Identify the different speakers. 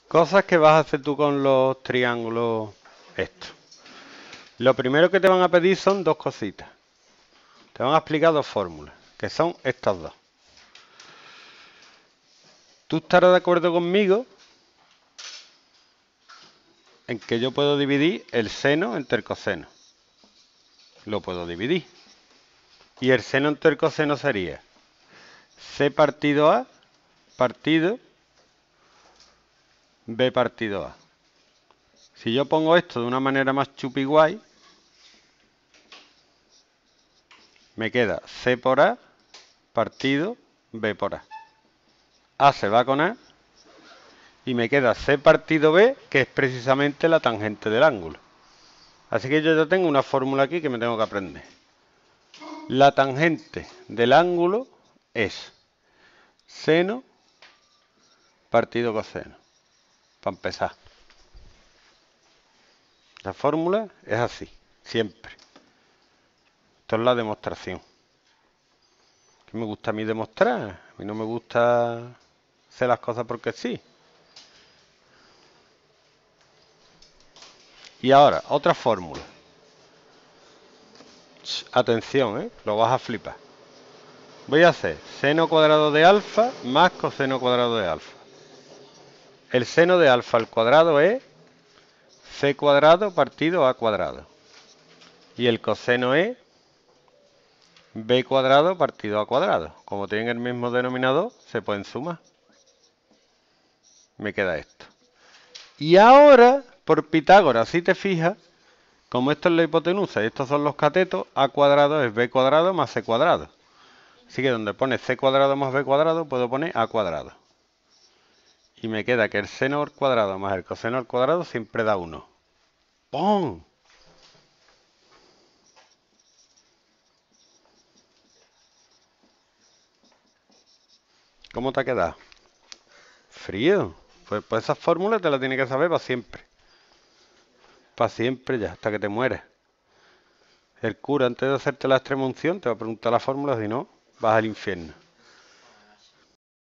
Speaker 1: Cosas que vas a hacer tú con los triángulos estos. Lo primero que te van a pedir son dos cositas. Te van a explicar dos fórmulas, que son estas dos. Tú estarás de acuerdo conmigo en que yo puedo dividir el seno entre el coseno. Lo puedo dividir. Y el seno entre el coseno sería C partido A partido B partido A. Si yo pongo esto de una manera más chupi guay, me queda C por A partido B por A. A se va con A y me queda C partido B, que es precisamente la tangente del ángulo. Así que yo ya tengo una fórmula aquí que me tengo que aprender. La tangente del ángulo es seno partido coseno. Para empezar. La fórmula es así, siempre. Esto es la demostración. ¿Qué me gusta a mí demostrar? A mí no me gusta hacer las cosas porque sí. Y ahora, otra fórmula. Atención, lo vas a flipar. Voy a hacer seno cuadrado de alfa más coseno cuadrado de alfa. El seno de alfa al cuadrado es c cuadrado partido a cuadrado. Y el coseno es b cuadrado partido a cuadrado. Como tienen el mismo denominador, se pueden sumar. Me queda esto. Y ahora, por Pitágoras, si te fijas, como esto es la hipotenusa y estos son los catetos, a cuadrado es b cuadrado más c cuadrado. Así que donde pone c cuadrado más b cuadrado, puedo poner a cuadrado. Y me queda que el seno al cuadrado más el coseno al cuadrado siempre da 1. ¡Pum! ¿Cómo te ha quedado? Frío. Pues esa fórmula te la tienes que saber para siempre. Para siempre ya, hasta que te mueras. El cura, antes de hacerte la extrema unción, te va a preguntar la fórmula, si no, vas al infierno.